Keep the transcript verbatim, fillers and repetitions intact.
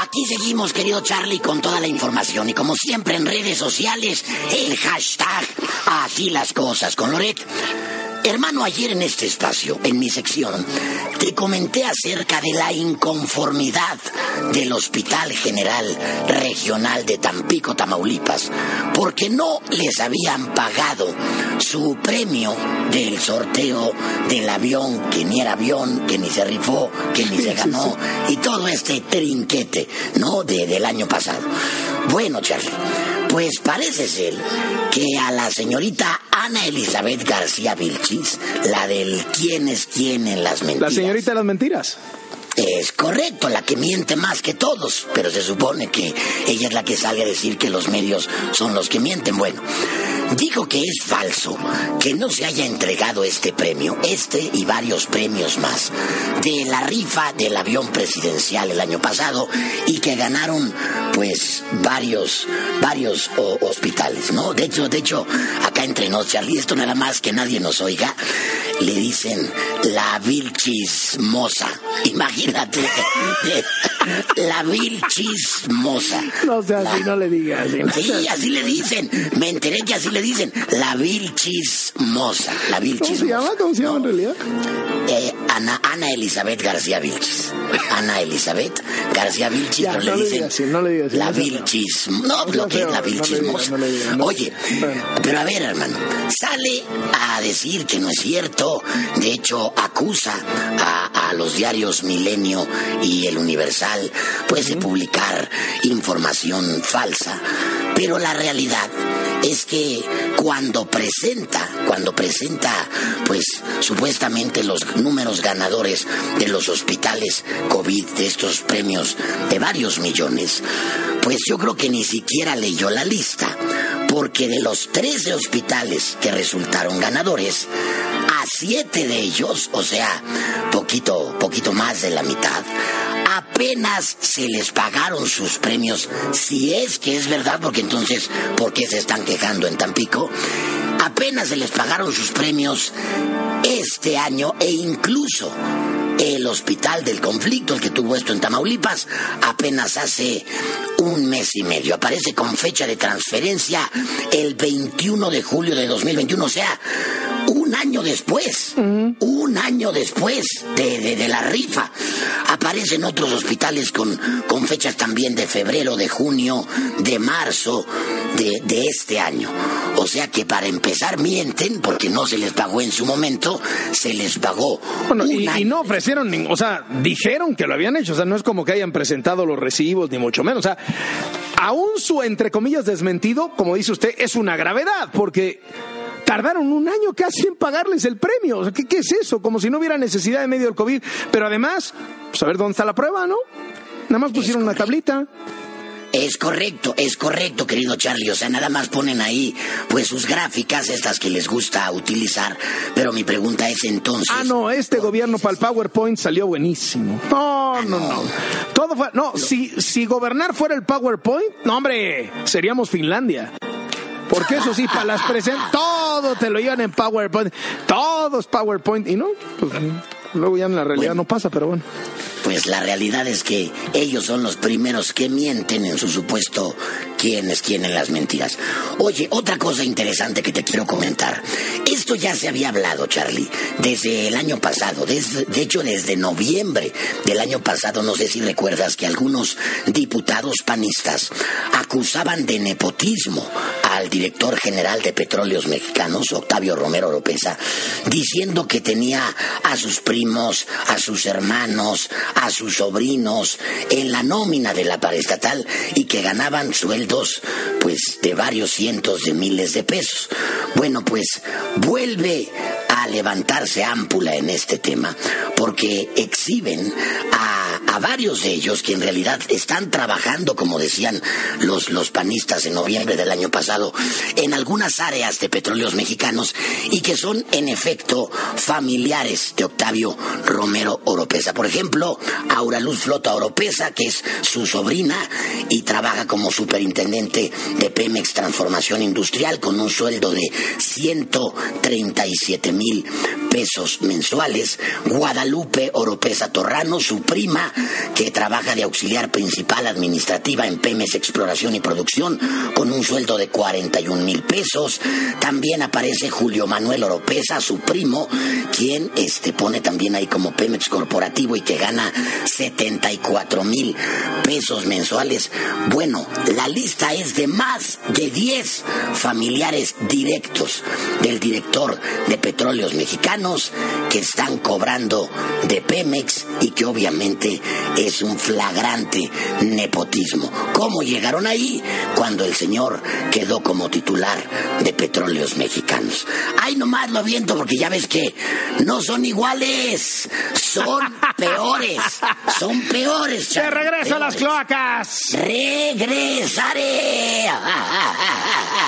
Aquí seguimos, querido Charlie, con toda la información y como siempre en redes sociales, el hashtag Así las cosas con Loret. Hermano, ayer en este espacio, en mi sección, te comenté acerca de la inconformidad del Hospital General Regional de Tampico, Tamaulipas, porque no les habían pagado su premio del sorteo del avión, que ni era avión, que ni se rifó, que ni se ganó, y todo este trinquete, ¿no?, de, del año pasado. Bueno, Charlie, pues parece ser que a la señorita Ana Elizabeth García Vilchis, la del quién es quién en las mentiras. La señorita de las mentiras. Es correcto, la que miente más que todos, pero se supone que ella es la que sale a decir que los medios son los que mienten. Bueno, digo que es falso que no se haya entregado este premio, este y varios premios más, de la rifa del avión presidencial el año pasado y que ganaron, pues, varios, varios o, hospitales, ¿no? De hecho, de hecho, acá entre nos, Charlie, esto nada más que nadie nos oiga, le dicen la Vilchismosa. Imagínate, la Vilchismosa. No sea así, no le digas. Sí, así le dicen. Me enteré que así le dicen. La Vilchismosa. La Vilchismosa. ¿Cómo se llama? ¿Cómo se llama en realidad? Eh, Ana, Ana Elizabeth García Vilchis. Ana Elizabeth García Vilchis, ya, pero no le dicen. Así, no le digas, la no Vilchis. No, lo que es la Vilchismosa. No le digas, no Oye, bueno. Pero a ver, hermano, sale a decir que no es cierto. De hecho, acusa a, a los diarios Milenio y El Universal, pues, de publicar información falsa. Pero la realidad es que cuando presenta, cuando presenta, pues, supuestamente los números ganadores de los hospitales COVID, de estos premios de varios millones, pues yo creo que ni siquiera leyó la lista, porque de los trece hospitales que resultaron ganadores, a siete de ellos, o sea, poquito, poquito más de la mitad, apenas se les pagaron sus premios, si es que es verdad, porque entonces, ¿por qué se están quejando en Tampico? Apenas se les pagaron sus premios este año e incluso el Hospital del Conflicto, el que tuvo esto en Tamaulipas, apenas hace un mes y medio. Aparece con fecha de transferencia el veintiuno de julio de dos mil veintiuno, o sea, un año después, uh-huh. un año después de, de, de la rifa. Aparecen otros hospitales con, con fechas también de febrero, de junio, de marzo de, de este año. O sea que para empezar mienten porque no se les pagó en su momento, se les pagó. Bueno, y, y no ofrecieron, o sea, dijeron que lo habían hecho, o sea, no es como que hayan presentado los recibos, ni mucho menos, o sea, aún su, entre comillas, desmentido, como dice usted, es una gravedad, porque tardaron un año casi en pagarles el premio. O sea, ¿qué, qué es eso? Como si no hubiera necesidad en medio del COVID. Pero además, pues a ver dónde está la prueba, ¿no? Nada más pusieron una tablita. Es correcto, es correcto, querido Charlie. O sea, nada más ponen ahí, pues, sus gráficas, estas que les gusta utilizar. Pero mi pregunta es entonces... Ah, no, este gobierno para el PowerPoint salió buenísimo. No, ah, no, no, no. Todo fue... No, Lo... si, si gobernar fuera el PowerPoint, no, hombre, seríamos Finlandia. Porque eso sí, para las presentaciones, todo te lo llevan en PowerPoint. Todos PowerPoint. Y no, pues luego ya en la realidad bueno, no pasa, pero bueno. Pues la realidad es que ellos son los primeros que mienten en su supuesto quién es quién en las mentiras. Oye, otra cosa interesante que te quiero comentar. Esto ya se había hablado, Charlie, desde el año pasado. Desde, de hecho, desde noviembre del año pasado, no sé si recuerdas que algunos diputados panistas acusaban de nepotismo al director general de Petróleos Mexicanos, Octavio Romero Oropesa, diciendo que tenía a sus primos, a sus hermanos, a sus sobrinos en la nómina de la paraestatal y que ganaban sueldos, pues, de varios cientos de miles de pesos. Bueno, pues vuelve a levantarse ámpula en este tema porque exhiben a, a varios de ellos que en realidad están trabajando, como decían los, los panistas en noviembre del año pasado, en algunas áreas de Petróleos Mexicanos y que son en efecto familiares de Octavio Romero Oropesa. Por ejemplo, Aura Luz Flota Oropesa, que es su sobrina y trabaja como superintendente de Pemex Transformación Industrial con un sueldo de ciento treinta y siete mil pesos mensuales. Guadalupe Oropesa Torrano, su prima, que trabaja de auxiliar principal administrativa en Pemex Exploración y Producción, con un sueldo de cuarenta y un mil pesos. También aparece Julio Manuel Oropesa, su primo, quien este, pone también ahí como Pemex Corporativo y que gana setenta y cuatro mil pesos mensuales. Bueno, la lista es de más de diez familiares directos del director de Petróleos Mexicanos que están cobrando de Pemex y que obviamente es un flagrante nepotismo. ¿Cómo llegaron ahí? Cuando el señor quedó como titular de Petróleos Mexicanos. Ay, nomás lo aviento porque ya ves que no son iguales, son peores, son peores. ¡Te regreso a las cloacas! ¡Regresaré!